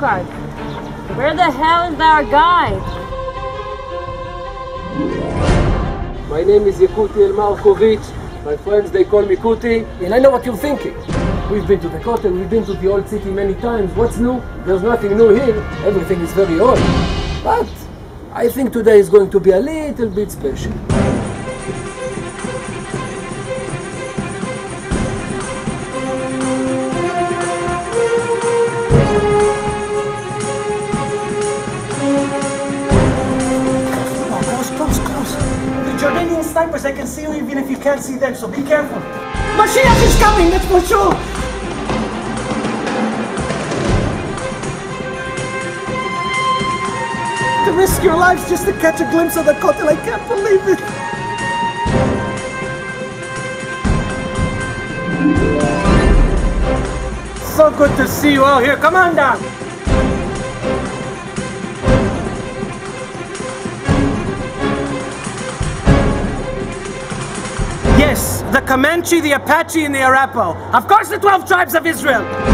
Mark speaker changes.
Speaker 1: card. Where the hell is our guide?
Speaker 2: My name is Yakuti Elmarkovich. My friends, they call me Kuti. And I know what you're thinking. We've been to the Kotel, we've been to the old city many times. What's new? There's nothing new here. Everything is very old. But I think today is going to be a little bit special.
Speaker 3: Close. The Jordanian snipers, I can see you even if you can't see them, so be careful. Mashiach is coming, that's for sure! To risk your lives just to catch a glimpse of the Kotel, I can't believe it! So good to see you all here, come on down! Yes, the Comanche, the Apache, and the Arapaho. Of course the 12 tribes of Israel!